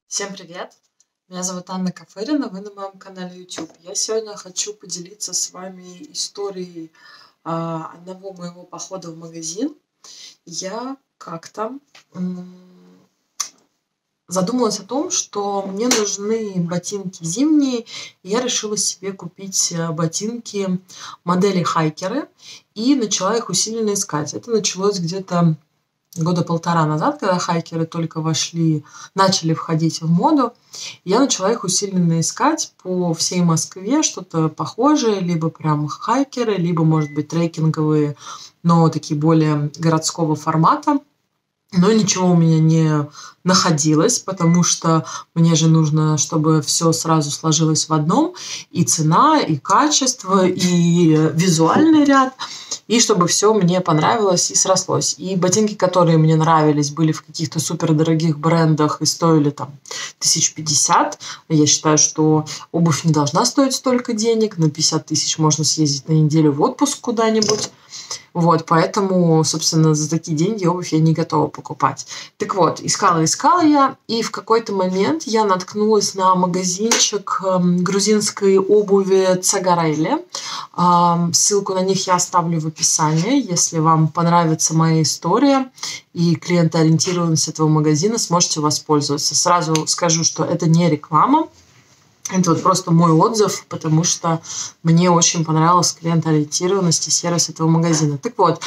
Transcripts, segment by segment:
Всем привет! Меня зовут Анна Кафырина, вы на моем канале YouTube. Я сегодня хочу поделиться с вами историей одного моего похода в магазин. Я как-то задумалась о том, что мне нужны ботинки зимние, и я решила себе купить ботинки модели хайкеры и начала их усиленно искать. Это началось где-то года полтора назад, когда хайкеры только начали входить в моду. Я начала их усиленно искать по всей Москве, что-то похожее, либо прям хайкеры, либо, может быть, трекинговые, но такие более городского формата. Но ничего у меня не находилось, потому что мне же нужно, чтобы все сразу сложилось в одном. И цена, и качество, и визуальный ряд. И чтобы все мне понравилось и срослось. И ботинки, которые мне нравились, были в каких-то супердорогих брендах и стоили там 1050. Я считаю, что обувь не должна стоить столько денег. На 50 тысяч можно съездить на неделю в отпуск куда-нибудь. Вот, поэтому, собственно, за такие деньги обувь я не готова покупать. Так вот, искала я, и в какой-то момент я наткнулась на магазинчик грузинской обуви Цагарелли. Ссылку на них я оставлю в описании. Если вам понравится моя история и клиентоориентированность этого магазина, сможете воспользоваться. Сразу скажу, что это не реклама. Это вот просто мой отзыв, потому что мне очень понравилась клиентоориентированность и сервис этого магазина. Так вот,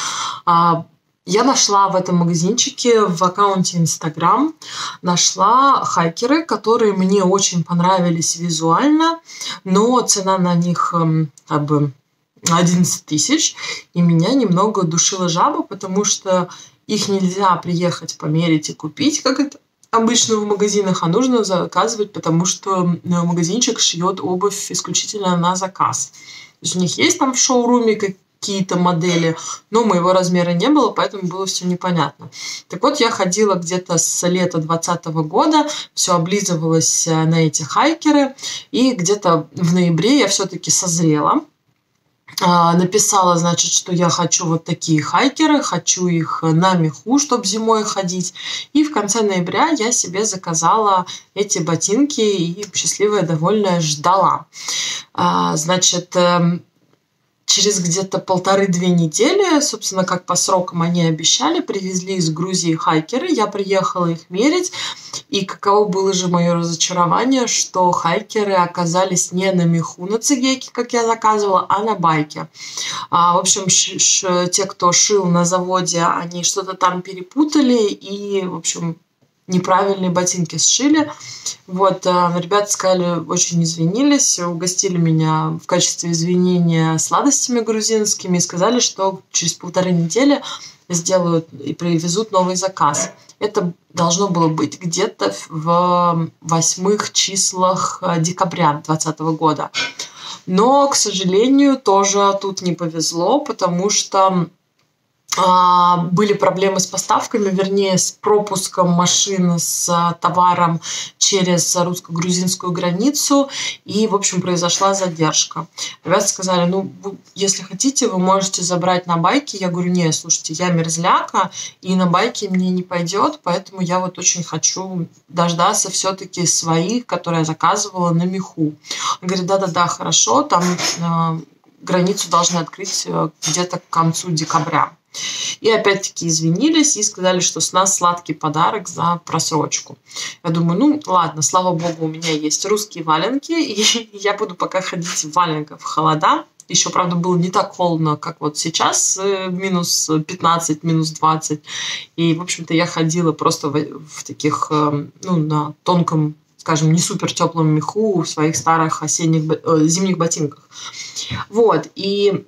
я нашла в этом магазинчике в аккаунте Instagram, нашла хайкеры, которые мне очень понравились визуально, но цена на них как бы 11 тысяч, и меня немного душила жаба, потому что их нельзя приехать померить и купить, как это обычно в магазинах, а нужно заказывать, потому что магазинчик шьет обувь исключительно на заказ. То есть у них есть там в шоуруме какие-то модели, но моего размера не было, поэтому было все непонятно. Так вот, я ходила где-то с лета 2020 года, все облизывалась на эти хайкеры, и где-то в ноябре я все-таки созрела. Написала, значит, что я хочу вот такие хайкеры, хочу их на меху, чтобы зимой ходить. И в конце ноября я себе заказала эти ботинки и счастливая, довольная ждала. Значит, через где-то 1,5-2 недели, собственно, как по срокам они обещали, привезли из Грузии хайкеры. Я приехала их мерить, и каково было же мое разочарование, что хайкеры оказались не на меху на цигейке, как я заказывала, а на байке. В общем, те, кто шил на заводе, они что-то там перепутали и, в общем, неправильные ботинки сшили. Вот, ребята сказали, очень извинились, угостили меня в качестве извинения сладостями грузинскими и сказали, что через 1,5 недели сделают и привезут новый заказ. Это должно было быть где-то в 8 числах декабря 2020 года. Но, к сожалению, тоже тут не повезло, потому что были проблемы с поставками, вернее, с пропуском машин с товаром через русско-грузинскую границу, и, в общем, произошла задержка. Ребята сказали, если хотите, вы можете забрать на байке. Я говорю, нет, слушайте, я мерзляка, и на байке мне не пойдет, поэтому я вот очень хочу дождаться все-таки своих, которые я заказывала на меху. Он говорит, да-да-да, хорошо, там границу должны открыть где-то к концу декабря. И опять-таки извинились и сказали, что с нас сладкий подарок за просрочку. Я думаю, ладно, слава богу, у меня есть русские валенки, и я буду пока ходить в валенках в холода. Еще, правда, было не так холодно, как вот сейчас, минус 15, минус 20. И, в общем-то, я ходила просто в таких, на тонком, скажем, не супер теплом меху в своих старых зимних ботинках. Вот, и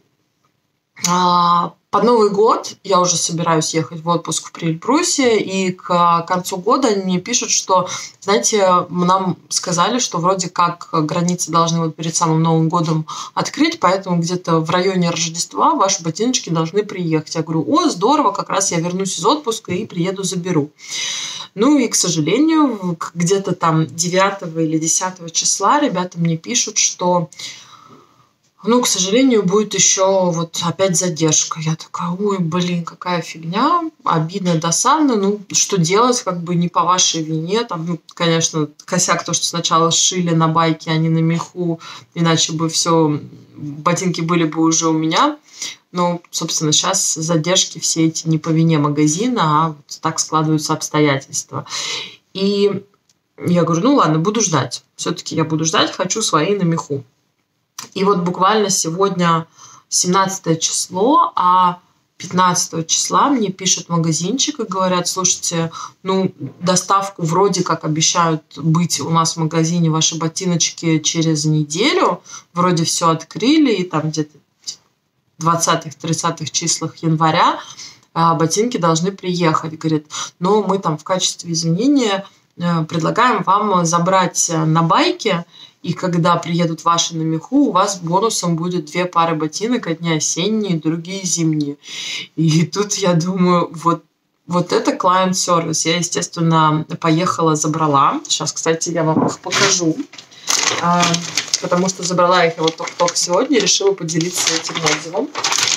под Новый год я уже собираюсь ехать в отпуск в Прельбрусе, и к концу года они мне пишут, что, знаете, нам сказали, что вроде как границы должны вот перед самым Новым годом открыть, поэтому где-то в районе Рождества ваши ботиночки должны приехать. Я говорю, здорово, как раз я вернусь из отпуска и приеду, заберу. И, к сожалению, где-то там 9 или 10 числа ребята мне пишут, что Ну, к сожалению, будет еще вот опять задержка. Я такая, ой, блин, какая фигня, обидно, досадно. Ну, что делать, как бы не по вашей вине. Там, ну, конечно, косяк то, что сначала сшили на байке, а не на меху, иначе бы все, ботинки были бы уже у меня. Но, собственно, сейчас задержки все эти не по вине магазина, а вот так складываются обстоятельства. И я говорю, ну ладно, буду ждать. Все-таки я буду ждать, хочу свои на меху. И вот буквально сегодня 17 число, а 15 числа мне пишет магазинчик и говорят, слушайте, ну, доставку вроде как обещают быть у нас в магазине ваши ботиночки через неделю, вроде все открыли, и там где-то в 20-30 числах января ботинки должны приехать. Говорит, но мы там в качестве извинения предлагаем вам забрать на байке, и когда приедут ваши на меху, у вас бонусом будет 2 пары ботинок, одни осенние, другие зимние. И тут я думаю, вот это клиент-сервис. Я, естественно, поехала, забрала. Сейчас, кстати, я вам их покажу. Потому что забрала их я вот только сегодня и решила поделиться этим отзывом.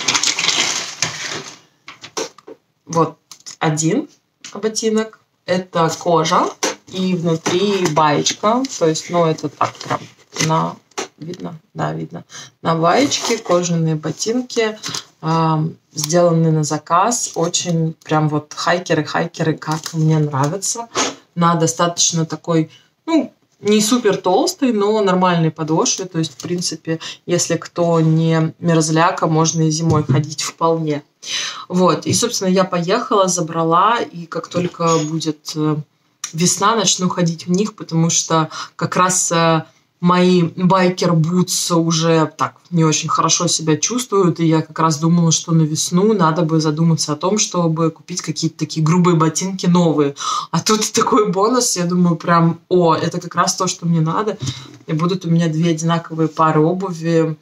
Вот один ботинок. Это кожа. И внутри баечка, то есть, ну, это так прям видно? Да, видно. На баечке кожаные ботинки, сделаны на заказ. Очень прям вот хайкеры, как мне нравятся. На достаточно такой, ну, не супер толстый, но нормальной подошве. То есть, в принципе, если кто не мерзляка, можно и зимой ходить вполне. Вот. И, собственно, я поехала, забрала, и как только будет весна, начну ходить в них, потому что как раз мои байкер-бутсы уже так не очень хорошо себя чувствуют, и я как раз думала, что на весну надо бы задуматься о том, чтобы купить какие-то такие грубые ботинки новые. А тут такой бонус, я думаю, прям, это как раз то, что мне надо. И будут у меня 2 одинаковые пары обуви,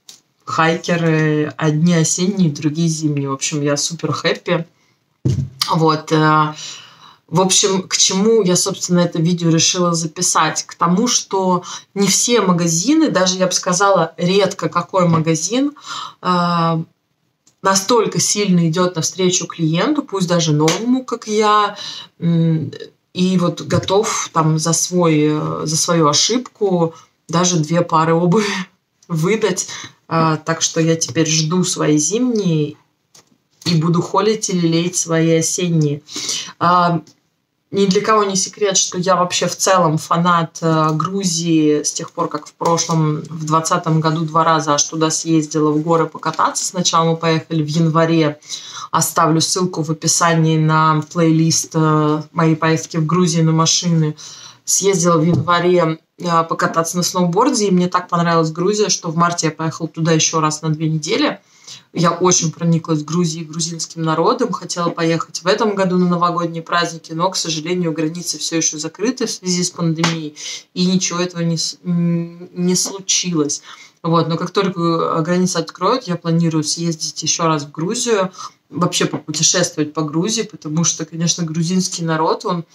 хайкеры, одни осенние, другие зимние. В общем, я супер хэппи. Вот. В общем, к чему я, собственно, это видео решила записать? К тому, что не все магазины, даже, я бы сказала, редко какой магазин настолько сильно идет навстречу клиенту, пусть даже новому, как я, и вот готов там за свою ошибку даже 2 пары обуви выдать. Так что я теперь жду свои зимние и буду холить и лелеять свои осенние. Ни для кого не секрет, что я вообще в целом фанат Грузии с тех пор, как в 2020 году 2 раза аж туда съездила в горы покататься. Сначала мы поехали в январе. Оставлю ссылку в описании на плейлист моей поездки в Грузию на машины. Съездила в январе покататься на сноуборде, и мне так понравилась Грузия, что в марте я поехала туда еще раз на 2 недели. Я очень прониклась Грузией, грузинским народом. Хотела поехать в этом году на новогодние праздники, но, к сожалению, границы все еще закрыты в связи с пандемией, и ничего этого не случилось. Вот. Но как только границы откроют, я планирую съездить еще раз в Грузию, вообще попутешествовать по Грузии, потому что, конечно, грузинский народ, он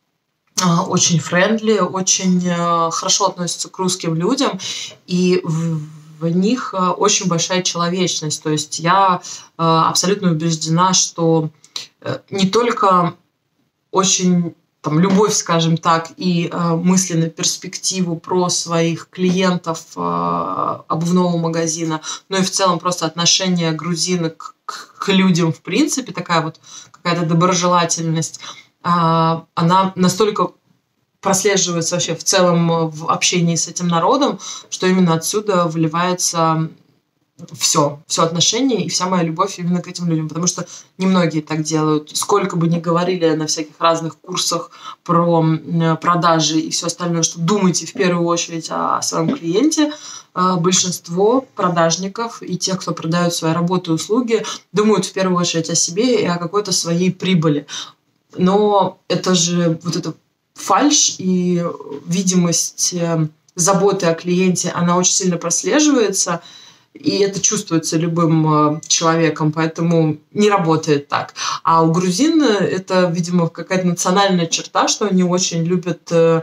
очень френдли, очень хорошо относится к русским людям, и в них очень большая человечность. То есть я абсолютно убеждена, что не только очень любовь, скажем так, и мысли на перспективу про своих клиентов обувного магазина, но и в целом просто отношение грузинок к людям в принципе, такая вот какая-то доброжелательность, она настолько прослеживается вообще в целом в общении с этим народом, что именно отсюда выливается все отношение и вся моя любовь именно к этим людям, потому что немногие так делают. Сколько бы ни говорили на всяких разных курсах про продажи и все остальное, что думайте в первую очередь о своем клиенте, большинство продажников и тех, кто продают свои работы и услуги, думают в первую очередь о себе и о какой-то своей прибыли. Но это же вот это фальшь и видимость заботы о клиенте, она очень сильно прослеживается, и это чувствуется любым человеком, поэтому не работает так. А у грузин это, видимо, какая-то национальная черта, что они очень любят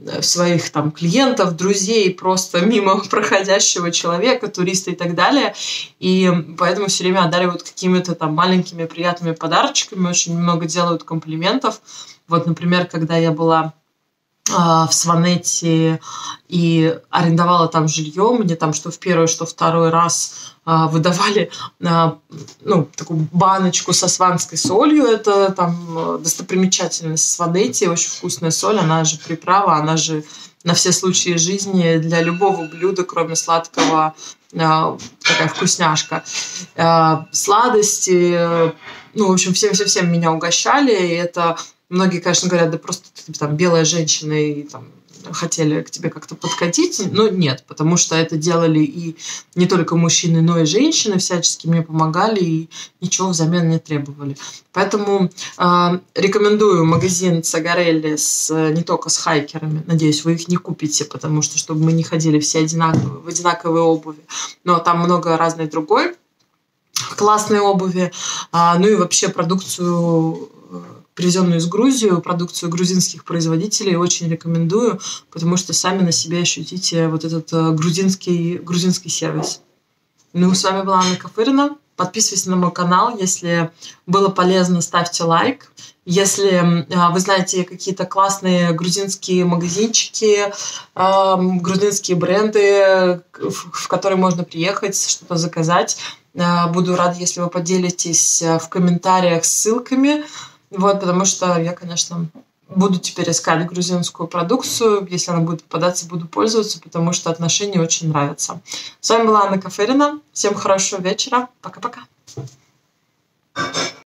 своих там клиентов, друзей, просто мимо проходящего человека, туриста и так далее. И поэтому все время одаривают какими-то там маленькими приятными подарочками, очень много делают комплиментов. Вот, например, когда я была в Сванетте и арендовала там жилье, мне там что в первый, что второй раз выдавали такую баночку со сванской солью. Это там достопримечательность Сванетти, очень вкусная соль, она же приправа, она же на все случаи жизни для любого блюда, кроме сладкого, такая вкусняшка. Сладости, в общем, всем меня угощали, и это многие, конечно, говорят, да просто ты там белая женщина и там хотели к тебе как-то подкатить, но нет, потому что это делали и не только мужчины, но и женщины, всячески мне помогали и ничего взамен не требовали. Поэтому рекомендую магазин Цагарелли не только с хайкерами, надеюсь, вы их не купите, потому что чтобы мы не ходили все в одинаковой обуви, но там много разной другой классной обуви, ну и вообще продукцию, привезенную из Грузии, продукцию грузинских производителей, очень рекомендую, потому что сами на себе ощутите вот этот грузинский сервис. Ну, с вами была Анна Кафырина. Подписывайтесь на мой канал. Если было полезно, ставьте лайк. Если вы знаете какие-то классные грузинские магазинчики, грузинские бренды, в которые можно приехать, что-то заказать, буду рада, если вы поделитесь в комментариях ссылками. Вот, потому что я, конечно, буду теперь искать грузинскую продукцию. Если она будет попадаться, буду пользоваться, потому что отношения очень нравятся. С вами была Анна Кафырина. Всем хорошего вечера. Пока-пока.